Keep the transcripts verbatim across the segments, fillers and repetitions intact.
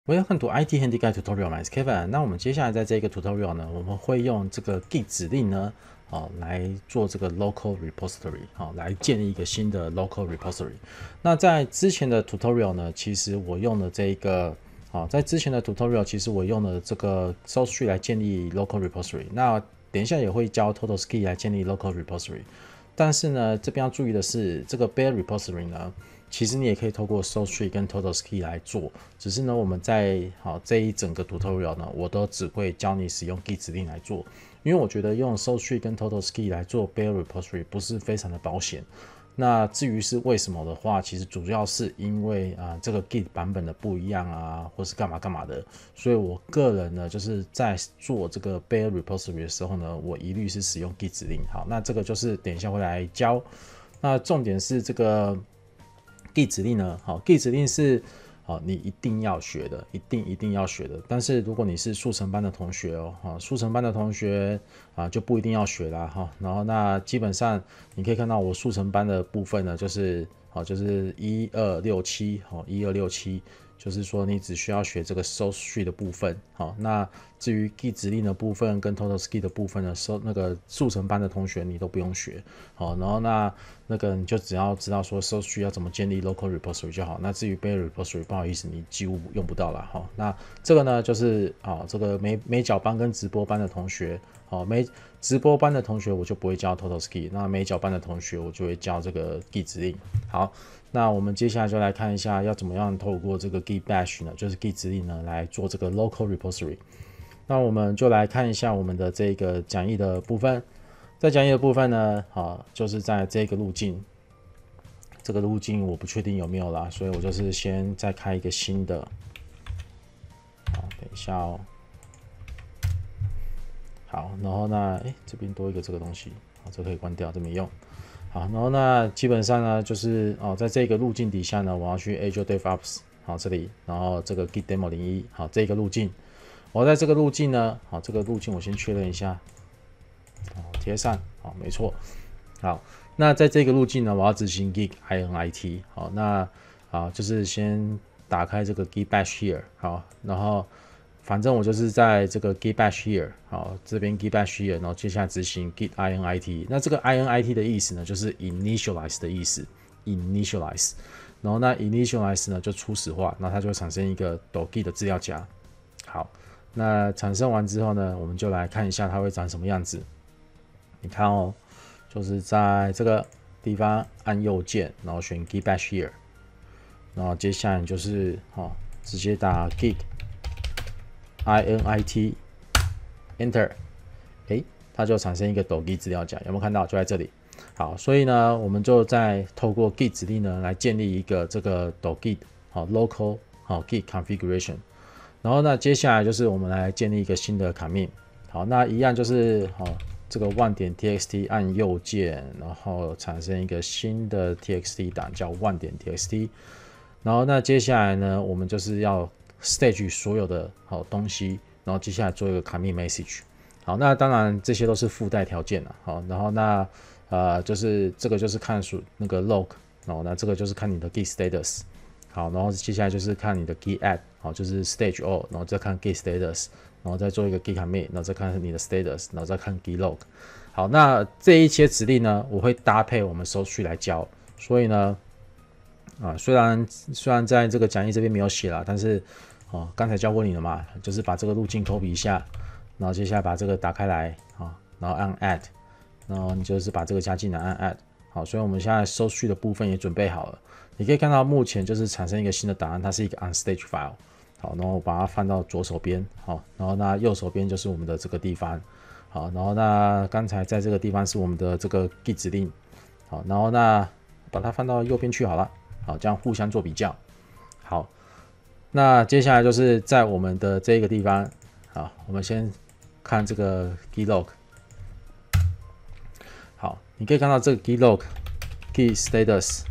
Welcome to I T Handy Guide Tutorial. My name is Kevin. 那我们接下来在这个 tutorial 呢，我们会用这个 git 指令呢，哦，来做这个 local repository， 好，来建立一个新的 local repository。那在之前的 tutorial 呢，其实我用了这个，好，在之前的 tutorial 其实我用了这个 source tree 来建立 local repository。那等一下也会教 TotalSkid 来建立 local repository。但是呢，这边要注意的是，这个 bare repository 呢。其实你也可以透过 source tree 跟 TotalSkid 来做，只是呢，我们在好这一整个 tutorial 呢，我都只会教你使用 git 指令来做，因为我觉得用 source tree 跟 TotalSkid 来做 bare repository 不是非常的保险。那至于是为什么的话，其实主要是因为啊、呃、这个 git 版本的不一样啊，或是干嘛干嘛的，所以我个人呢就是在做这个 bare repository 的时候呢，我一律是使用 git 指令。好，那这个就是等一下会来教。那重点是这个。git 指令呢？好 ，git 指令是好你一定要学的，一定一定要学的。但是如果你是速成班的同学哦，哈，速成班的同学啊就不一定要学啦哈。然后那基本上你可以看到我速成班的部分呢，就是好就是一二六七，好一二六七。就是说，你只需要学这个 source tree 的部分，好，那至于 git 指令的部分跟 TotalSkid 的部分呢，收那个速成班的同学你都不用学，好，然后那那个你就只要知道说 source tree 要怎么建立 local repository 就好。那至于 bare repository， 不好意思，你几乎用不到了，好，那这个呢就是啊，这个美美角班跟直播班的同学，好，美直播班的同学我就不会教 TotalSkid， 那美角班的同学我就会教这个 git 指令，好。那我们接下来就来看一下要怎么样透过这个 git bash 呢，就是 git 指令呢来做这个 local repository。那我们就来看一下我们的这个讲义的部分，在讲义的部分呢，好，就是在这个路径，这个路径我不确定有没有啦，所以我就是先再开一个新的，好，等一下哦，好，然后呢，哎，这边多一个这个东西，好，这可以关掉，这没用。好，然后那基本上呢，就是哦，在这个路径底下呢，我要去 Azure DevOps， 好这里，然后这个 Git Demo 零一，好这个路径，我在这个路径呢，好这个路径我先确认一下，好贴上，好没错，好，那在这个路径呢，我要执行 Git init， 好那啊就是先打开这个 Git Bash here， 好，然后。反正我就是在这个 git bash here， 好，这边 git bash here， 然后接下来执行 git init。那这个 init 的意思呢，就是 initialize 的意思 ，initialize。然后那 initialize 呢就初始化，那它就会产生一个 .git 的资料夹。好，那产生完之后呢，我们就来看一下它会长什么样子。你看哦，就是在这个地方按右键，然后选 git bash here， 然后接下来就是好，直接打 git。init enter， 哎，它就产生一个 .git 资料夹，有没有看到？就在这里。好，所以呢，我们就再透过 git 指令呢来建立一个这个 .git 好 local 好 git configuration。然后呢，接下来就是我们来建立一个新的 commit。好，那一样就是好这个 one 点 txt 按右键，然后产生一个新的 txt 档叫 one 点 txt。然后那接下来呢，我们就是要stage 所有的好东西，然后接下来做一个 commit message。好，那当然这些都是附带条件了。好，然后那呃就是这个就是看属那个 log， 然后那这个就是看你的 git status。好，然后接下来就是看你的 git add， 好，就是 stage all， 然后再看 git status， 然后再做一个 git commit， 然后再看你的 status， 然后再看 git log。好，那这一些指令呢，我会搭配我们 source tree 来教，所以呢。啊，虽然虽然在这个讲义这边没有写啦，但是哦，刚才教过你了嘛，就是把这个路径 copy 一下，然后接下来把这个打开来啊，然后按 add， 然后你就是把这个加进来按 add。好，所以我们现在收序的部分也准备好了。你可以看到目前就是产生一个新的档案，它是一个 unstage file。好，然后把它放到左手边，好，然后那右手边就是我们的这个地方。好，然后那刚才在这个地方是我们的这个 git 指令。好，然后那把它放到右边去好了。好，这样互相做比较。好，那接下来就是在我们的这个地方，好，我们先看这个 git log。好，你可以看到这个 git log git status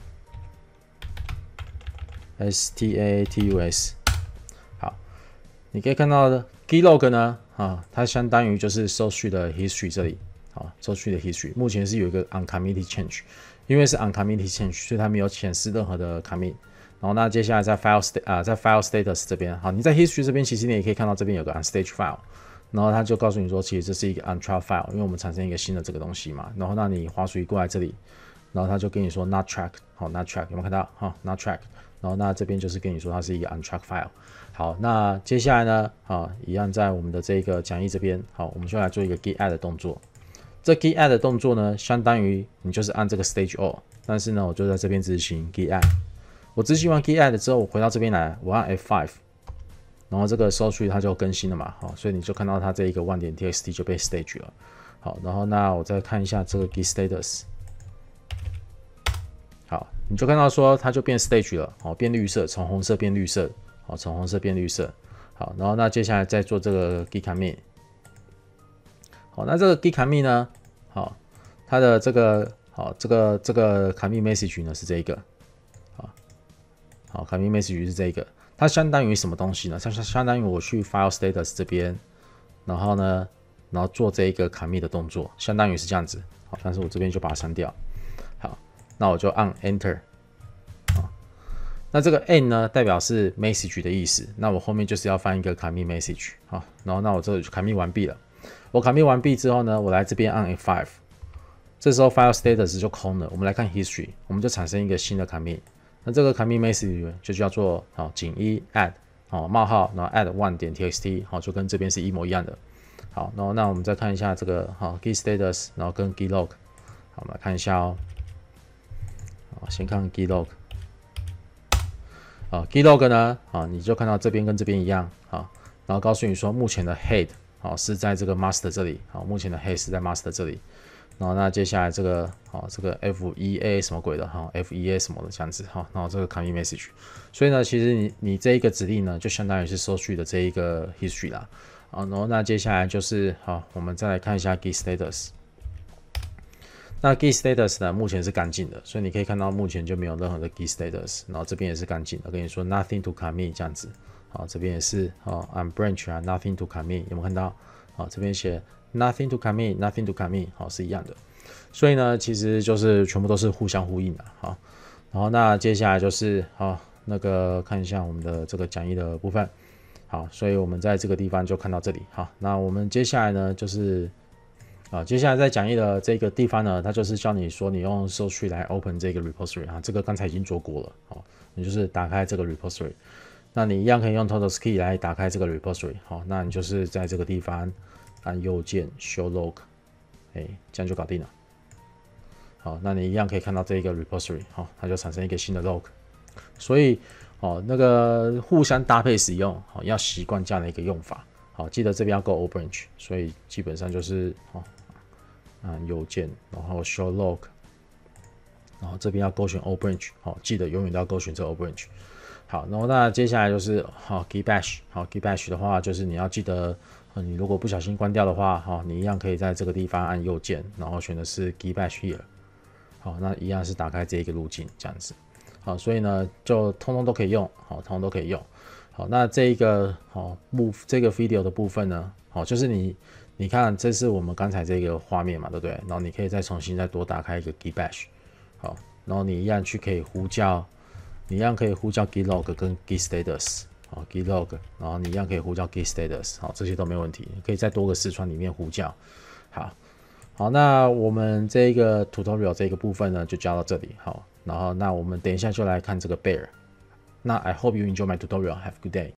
status。好，你可以看到的 git log 呢，啊，它相当于就是 source tree 的 history 这里。好 ，source tree 的 history 目前是有一个 uncommitted change。因为是 uncommitted change， 所以它没有显示任何的 commit。 然后那接下来在 file state 啊、呃，在 file status 这边，好，你在 history 这边其实你也可以看到这边有个 unstage file， 然后它就告诉你说，其实这是一个 untracked file， 因为我们产生一个新的这个东西嘛。然后那你滑鼠移过来这里，然后它就跟你说 not tracked， 好 not tracked 有没有看到？好 not tracked， 然后那这边就是跟你说它是一个 untracked file。好，那接下来呢，好，一样在我们的这个讲义这边，好，我们就来做一个 git add 的动作。这 git add 的动作呢，相当于你就是按这个 stage all， 但是呢，我就在这边执行 git add。我执行完 git add 之后，我回到这边来，我按 F 五， 然后这个 source tree 它就更新了嘛，好，所以你就看到它这一个 one 点 txt 就被 stage 了。好，然后那我再看一下这个 git status， 好，你就看到说它就变 stage 了，好，变绿色，从红色变绿色，好，从红色变绿色。好，然后那接下来再做这个 git commit。好，那这个 git commit 呢，好，它的这个好，这个这个 commit message 呢是这一个。好 ，commit message 是这个，它相当于什么东西呢？它相当于我去 file status 这边，然后呢，然后做这一个 commit 的动作，相当于是这样子。好，但是我这边就把它删掉。好，那我就按 enter。好，那这个 n 呢，代表是 message 的意思。那我后面就是要翻一个 commit message。好，然后那我这里 commit 完毕了。我 commit 完毕之后呢，我来这边按 F 五， 这时候 file status 就空了。我们来看 history， 我们就产生一个新的 commit。那这个 commit message 就叫做好井一 add 好冒号，然后 add one 点 txt 好，就跟这边是一模一样的。好，然后那我们再看一下这个好 git status， 然后跟 git log， 好，我们来看一下哦。好，先看 git log。好 ，git log 呢，好，你就看到这边跟这边一样，好，然后告诉你说目前的 head 好是在这个 master 这里，好，目前的 head 是在 master 这里。然后那接下来这个好，这个 F 一 A 什么鬼的哈 ，F 一 A 什么的这样子哈，然后这个 commit message， 所以呢，其实你你这一个指令呢，就相当于是收取的这一个 history 啦，啊，然后那接下来就是好，我们再来看一下 git status。那 git status 呢，目前是干净的，所以你可以看到目前就没有任何的 git status， 然后这边也是干净的，跟你说 nothing to commit 这样子，好，这边也是好 ，on branch 啊 ，nothing to commit 有没有看到？好，这边写。Nothing to commit, nothing to commit， 好是一样的，所以呢，其实就是全部都是互相呼应的，好，然后那接下来就是好那个看一下我们的这个讲义的部分，好，所以我们在这个地方就看到这里，好，那我们接下来呢就是啊，接下来在讲义的这个地方呢，它就是教你说你用 source tree 来 open 这个 repository 啊，这个刚才已经做过了，好，你就是打开这个 repository， 那你一样可以用 totals key 来打开这个 repository， 好，那你就是在这个地方。按右键 show log， 哎，这样就搞定了。好，那你一样可以看到这一个 repository， 好，它就产生一个新的 log。所以，哦，那个互相搭配使用，好，要习惯这样的一个用法。好，记得这边要 go all branch， 所以基本上就是，哦，按右键，然后 show log， 然后这边要勾选 all branch， 好，记得永远都要勾选这 all branch。好，然后那接下来就是好 git bash， 好 git bash 的话就是你要记得。你如果不小心关掉的话，哈，你一样可以在这个地方按右键，然后选的是 git bash here， 好，那一样是打开这一个路径这样子，好，所以呢就通通都可以用，好，通通都可以用，好，那这一个好部这个 video 的部分呢，好，就是你你看这是我们刚才这个画面嘛，对不对？然后你可以再重新再多打开一个 git bash， 好，然后你一样去可以呼叫，你一样可以呼叫 git log 跟 git status。好 ，git log， 然后你一样可以呼叫 git status， 好，这些都没问题，可以在多个视窗里面呼叫。好，好，那我们这个 tutorial 这个部分呢，就教到这里。好，然后那我们等一下就来看这个 bear。那 I hope you enjoy my tutorial. Have a good day.